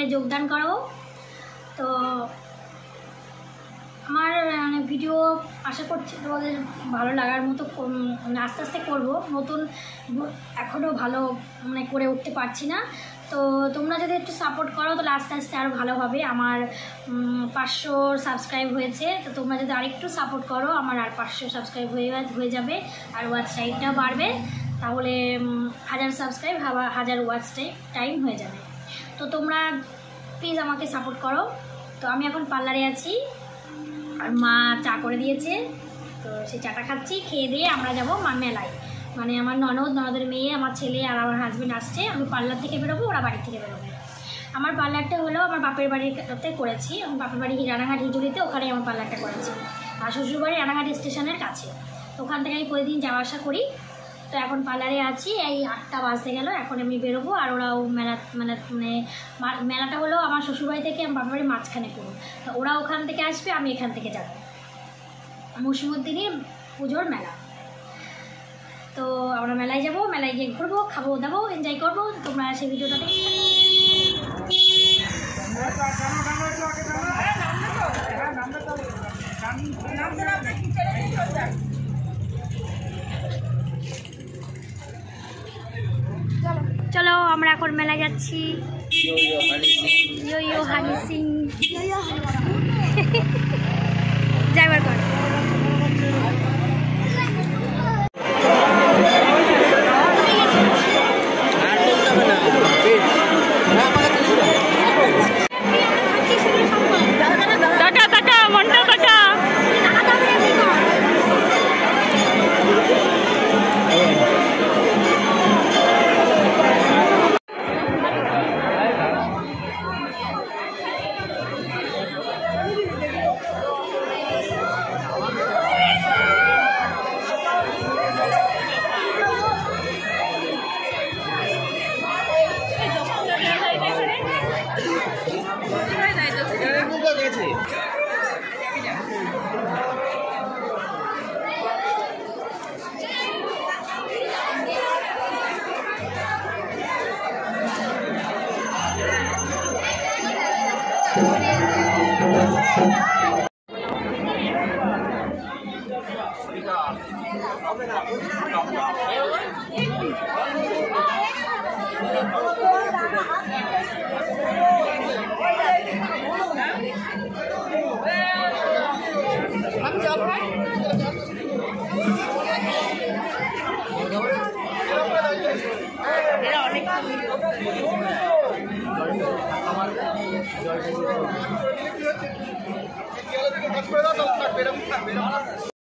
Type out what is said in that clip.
যোগদান করো। তো আমার ভিডিও আশা করছি তোমাদের ভালো লাগার মতো, আস্তে আস্তে করব। নতুন এখনও ভালো করে উঠতে পারছি না, তো তোমরা যদি একটু সাপোর্ট করো তাহলে আস্তে আস্তে আরও ভালো হবে। আমার 500 সাবস্ক্রাইব হয়েছে, তো তোমরা যদি আরেকটু সাপোর্ট করো আমার আর 500 সাবস্ক্রাইব হয়ে যাবে, আর ওয়াচ টাইমটাও বাড়বে। তাহলে 1000 সাবস্ক্রাইব 1000 ওয়াচ টাইম হয়ে যাবে। তো তোমরা প্লিজ আমাকে সাপোর্ট করো। তো আমি এখন পার্লারে আছি, আর মা চা করে দিয়েছে, তো সেই চাটা খাচ্ছি। খেয়ে দিয়ে আমরা যাব মেলায়, আমার ননদের মেয়ে, আমার ছেলে আর আমার হাজব্যান্ড আসছে। আমি পার্লার থেকে বেরোবো, ওরা বাড়ি থেকে বেরোবে। আমার পার্লারটা হলো আমার বাপের বাড়িতে করেছি, আমার বাপের বাড়ি রানাঘাট হিজুলিতে, ওখানেই আমার পার্লারটা করেছি। আর শ্বশুরবাড়ি রানাঘাট স্টেশনের কাছে, তো ওখান থেকে আমি প্রতিদিন যাওয়া আসা করি। তো এখন পার্লারে আছি, এই 8টা বাজতে গেল, এখন আমি বেরোবো। আর ওরাও মেলাটা হলো আমার শ্বশুরবাড়ি থেকে আমার বাপের বাড়ির মাঝখানে পুরো, তো ওরা ওখান থেকে আসবে, আমি এখান থেকে যাব। মৌসুমুদ্দিনী পুজোর মেলা, তো আমরা মেলায় যাব, মেলায় গিয়ে ঘুরবো, খাবো দাবো, এনজয় করবো। তোমরা সেই ভিডিওটা দেখো। চলো আমরা এখন মেলায় যাচ্ছি। ইয়ো হানি সিং ড্রাইভার কর।